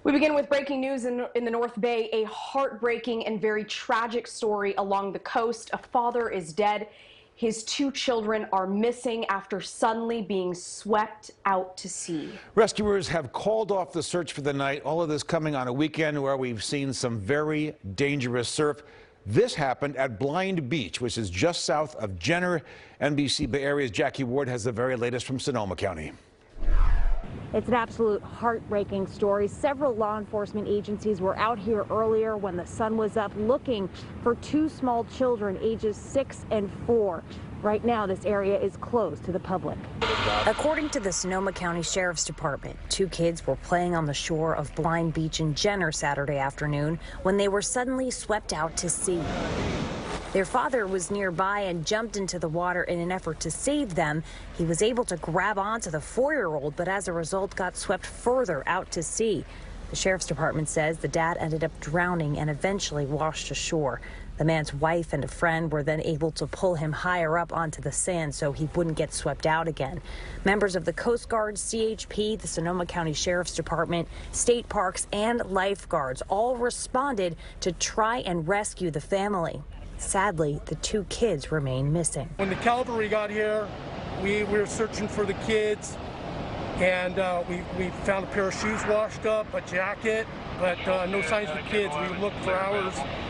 We begin with breaking news in the North Bay, a heartbreaking and very tragic story along the coast. A father is dead. His two children are missing after suddenly being swept out to sea. Rescuers have called off the search for the night. All of this coming on a weekend where we've seen some very dangerous surf. This happened at Blind Beach, which is just south of Jenner. NBC Bay Area's Jackie Ward has the very latest from Sonoma County. It's an absolute heartbreaking story. Several law enforcement agencies were out here earlier when the sun was up looking for two small children ages 6 and 4. Right now, this area is closed to the public. According to the Sonoma County Sheriff's Department, two kids were playing on the shore of Blind Beach in Jenner Saturday afternoon when they were suddenly swept out to sea. Their father was nearby and jumped into the water in an effort to save them. He was able to grab onto the 4-year-old, but as a result got swept further out to sea. The Sheriff's Department says the dad ended up drowning and eventually washed ashore. The man's wife and a friend were then able to pull him higher up onto the sand so he wouldn't get swept out again. Members of the Coast Guard, CHP, the Sonoma County Sheriff's Department, state parks, and lifeguards all responded to try and rescue the family. Sadly, the two kids remain missing. When the cavalry got here, we were searching for the kids, and we found a pair of shoes washed up, a jacket, but no signs of the kids. We looked for hours,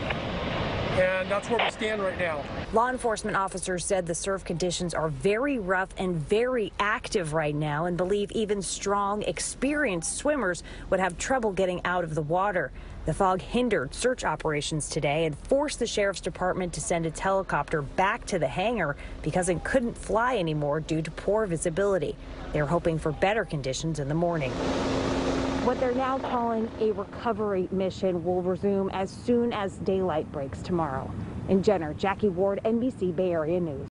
and that's where we stand right now. Law enforcement officers said the surf conditions are very rough and very active right now and believe even strong, experienced swimmers would have trouble getting out of the water. The fog hindered search operations today and forced the Sheriff's Department to send its helicopter back to the hangar because it couldn't fly anymore due to poor visibility. They're hoping for better conditions in the morning. What they're now calling a recovery mission will resume as soon as daylight breaks tomorrow. In Jenner, Jackie Ward, NBC Bay Area News.